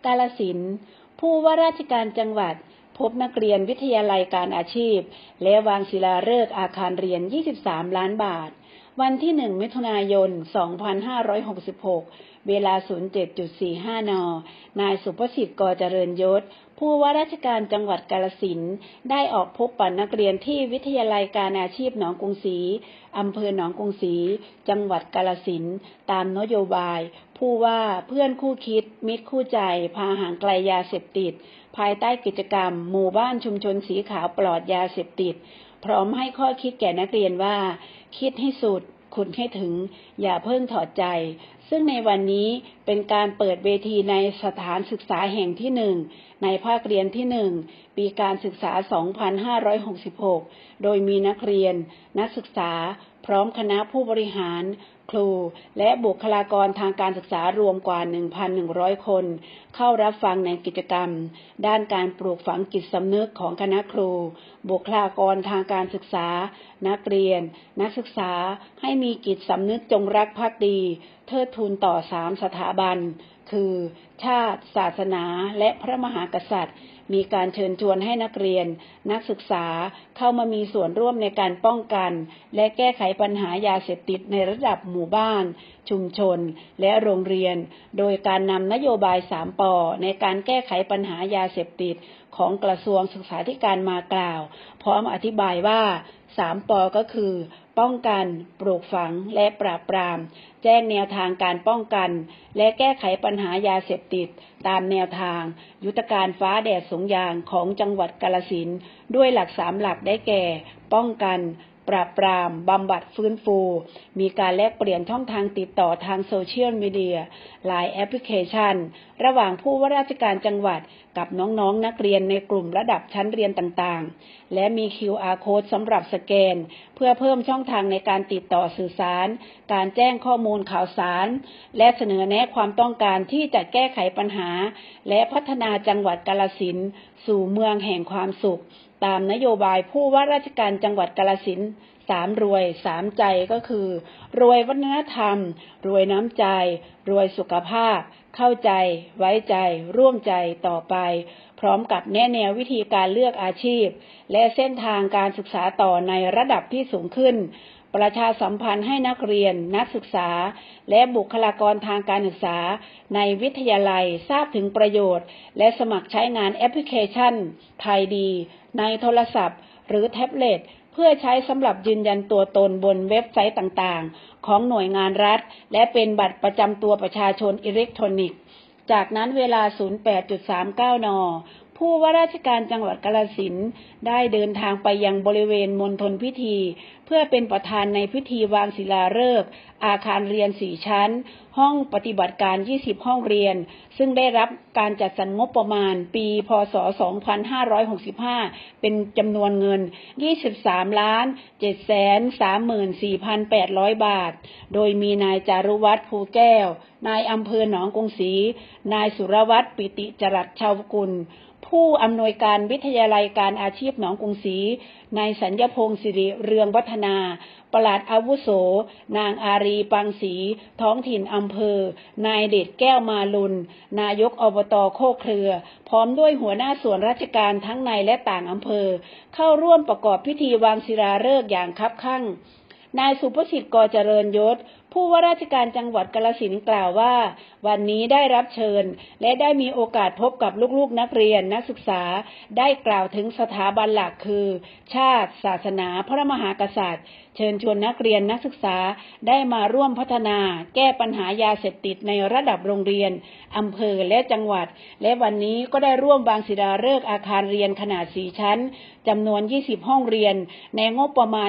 กาฬสินธุ์ผู้ว่าราชการจังหวัดพบนักเรียนวิทยาลัยการอาชีพและวางศิลาฤกษ์อาคารเรียน23 ล้านบาทวันที่ 1 มิถุนายน 2566 เวลา 07.45 น.นายสุภสิทธิ์ ก.เจริญยศผู้ว่าราชการจังหวัดกาฬสินธุ์ได้ออกพบปะนักเรียนที่วิทยาลัยการอาชีพหนองกรุงศรีอำเภอหนองกรุงศรีจังหวัดกาฬสินธุ์ตามนโยบายผู้ว่าเพื่อนคู่คิดมิตรคู่ใจพาห่างไกลยาเสพติดภายใต้กิจกรรมหมู่บ้านชุมชนสีขาวปลอดยาเสพติดพร้อมให้ข้อคิดแก่นักเรียนว่าคิดให้สุดขุดให้ถึงอย่าเพิ่งถอดใจซึ่งในวันนี้เป็นการเปิดเวทีในสถานศึกษาแห่งที่1ในภาคเรียนที่1ปีการศึกษา 2566 โดยมีนักเรียนนักศึกษาพร้อมคณะผู้บริหารครูและบุคลากรทางการศึกษารวมกว่า 1,100 คนเข้ารับฟังในกิจกรรมด้านการปลูกฝังจิตสำนึกของคณะครูบุคลากรทางการศึกษานักเรียนนักศึกษาให้มีจิตสำนึกจงรักภักดีเทิดทูนต่อ3 สถาบันคือชาติศาสนาและพระมหากษัตริย์มีการเชิญชวนให้นักเรียนนักศึกษาเข้ามามีส่วนร่วมในการป้องกันและแก้ไขปัญหายาเสพติดในระดับหมู่บ้านชุมชนและโรงเรียนโดยการนำนโยบาย3 ป.ในการแก้ไขปัญหายาเสพติดของกระทรวงศึกษาธิการมากล่าวพร้อมอธิบายว่า3 ป.ก็คือป้องกันปลูกฝังและปราบปรามแจ้งแนวทางการป้องกันและแก้ไขปัญหายาเสพติดตามแนวทางยุทธการฟ้าแดดสงยางของจังหวัดกาฬสินธุ์ด้วยหลัก3 หลักได้แก่ป้องกันปราบปรามบำบัดฟื้นฟูมีการแลกเปลี่ยนช่องทางติดต่อทางโซเชียลมีเดีย LINE แอปพลิเคชันระหว่างผู้ว่าราชการจังหวัดกับน้องๆนักเรียนในกลุ่มระดับชั้นเรียนต่างๆและมี QR Code สำหรับสแกนเพื่อเพิ่มช่องทางในการติดต่อสื่อสารการแจ้งข้อมูลข่าวสารและเสนอแนะความต้องการที่จะแก้ไขปัญหาและพัฒนาจังหวัดกาฬสินธุ์สู่เมืองแห่งความสุขตามนโยบายผู้ว่าราชการจังหวัดกาฬสินธุ์3 รวย 3 ใจก็คือรวยวัฒนธรรมรวยน้ำใจรวยสุขภาพเข้าใจไว้ใจร่วมใจต่อไปพร้อมกับแนะแนววิธีการเลือกอาชีพและเส้นทางการศึกษาต่อในระดับที่สูงขึ้นประชาสัมพันธ์ให้นักเรียนนักศึกษาและบุคลากรทางการศึกษาในวิทยาลัยทราบถึงประโยชน์และสมัครใช้งานแอปพลิเคชันไทยดีในโทรศัพท์หรือแท็บเล็ตเพื่อใช้สำหรับยืนยันตัวตนบนเว็บไซต์ต่างๆของหน่วยงานรัฐและเป็นบัตรประจำตัวประชาชนอิเล็กทรอนิกส์จากนั้นเวลา 08.39 น.ผู้ว่าราชการจังหวัดกาฬสินธุ์ได้เดินทางไปยังบริเวณมณฑลพิธีเพื่อเป็นประธานในพิธีวางศิลาฤกษ์อาคารเรียน4 ชั้นห้องปฏิบัติการ20 ห้องเรียนซึ่งได้รับการจัดสรรงบประมาณปีพ.ศ. 2565เป็นจำนวนเงิน 23,734,800 บาทโดยมีนายจารุวัฒน์ภูแก้วนายอำเภอหนองกรุงศรีนายสุรวัฒน์ปิติจรัสชาวกุลผู้อำนวยการวิทยาลัยการอาชีพหนองกรุงศรีนายสัญญพงศ์สิริเรืองวัฒนาปลัดอาวุโสนางอารีปังศรีท้องถิ่นอำเภอนายเดชแก้วมาลุนนายกอบต.โคกเครือพร้อมด้วยหัวหน้าส่วนราชการทั้งในและต่างอำเภอเข้าร่วมประกอบพิธีวางศิลาฤกษ์อย่างคับคั่งนายสุภสิทธิ์ ก.เจริญยศผู้ว่าราชการจังหวัดกาฬสินธุ์กล่าวว่าวันนี้ได้รับเชิญและได้มีโอกาสพบกับลูกๆนักเรียนนักศึกษาได้กล่าวถึงสถาบันหลักคือชาติศาสนาพระมหากษัตริย์เชิญชวนนักเรียนนักศึกษาได้มาร่วมพัฒนาแก้ปัญหายาเสพติดในระดับโรงเรียนอำเภอและจังหวัดและวันนี้ก็ได้ร่วมวางศิลาฤกษ์อาคารเรียนขนาด4 ชั้นจำนวน20 ห้องเรียนในงบประมาณ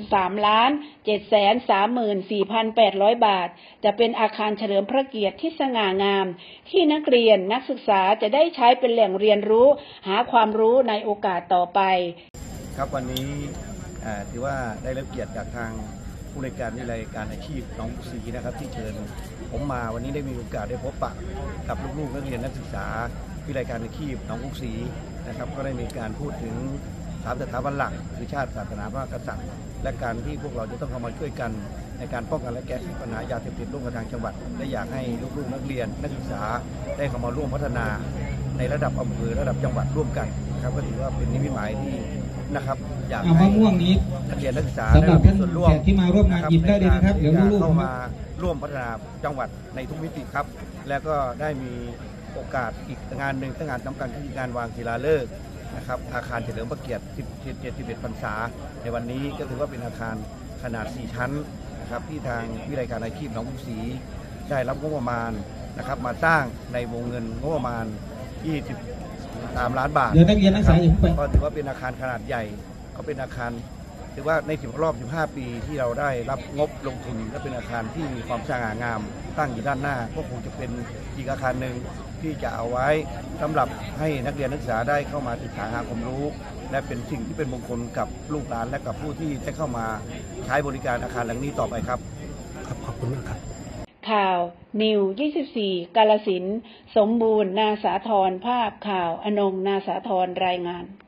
23,734,800 บาทจะเป็นอาคารเฉลิมพระเกียรติที่สง่างามที่นักเรียนนักศึกษาจะได้ใช้เป็นแหล่งเรียนรู้หาความรู้ในโอกาสต่อไปครับวันนี้ถือว่าได้รับเกียรติจากทางผู้ในการวิทยาลัยการอาชีพหนองกรุงศรีนะครับที่เชิญผมมาวันนี้ได้มีโอกาสได้พบปะกับลูกๆนักเรียนนักศึกษาวิทยาลัยการอาชีพหนองกรุงศรีนะครับก็ได้มีการพูดถึง 3 สถาบันหลักคือชาติศาสนาพระมหากษัตริย์และการที่พวกเราจะต้องเข้ามาช่วยกันในการป้องกันและแก้ไขปัญหายาเสพติดร่วมกับทางจังหวัดและอยากให้ลูกๆนักเรียนนักศึกษาได้เข้ามาร่วมพัฒนาในระดับอำเภอระดับจังหวัดร่วมกันนะครับก็ถือว่าเป็นนิมิตหมายที่นะครับอยากให้มะม่วงนี้นักเรียนนักศึกษาสำหรับท่านส่วนร่วมแขกที่มาร่วมงานหยิบได้เลยนะครับเดี๋ยวลูกๆเข้ามาร่วมพัฒนาจังหวัดในทุกมิติครับแล้วก็ได้มีโอกาสอีกงานหนึ่งงานสำคัญคืองานวางศิลาฤกษ์นะครับอาคารเฉลิมพระเกียรติ71 พรรษาในวันนี้ก็ถือว่าเป็นอาคารขนาด 4 ชั้นนะครับที่ทางวิทยาลัยการอาชีพหนองกรุงศรีได้รับงบประมาณนะครับมาสร้างในวงเงินงบประมาณ23 ล้านบาทเดี๋ยวนักเรียนนักศึกษาอย่าเพิ่งไปก็ถือว่าเป็นอาคารขนาดใหญ่ก็เป็นอาคารถือว่าในรอบ 15 ปีที่เราได้รับงบลงทุนและเป็นอาคารที่มีความสง่างามตั้งอยู่ด้านหน้าก็คงจะเป็นอีกอาคารหนึ่งที่จะเอาไว้สำหรับให้นักเรียนนักศึกษาได้เข้ามาศึกษาหาความรู้ และเป็นสิ่งที่เป็นมงคลกับลูกหลานและกับผู้ที่จะเข้ามาใช้บริการอาคารหลังนี้ต่อไปครับขอบคุณมากครับข่าวนิว 24 กาฬสินธุ์ สมบูรณ์ นาสาธรภาพข่าว อนง นาสาธรรายงาน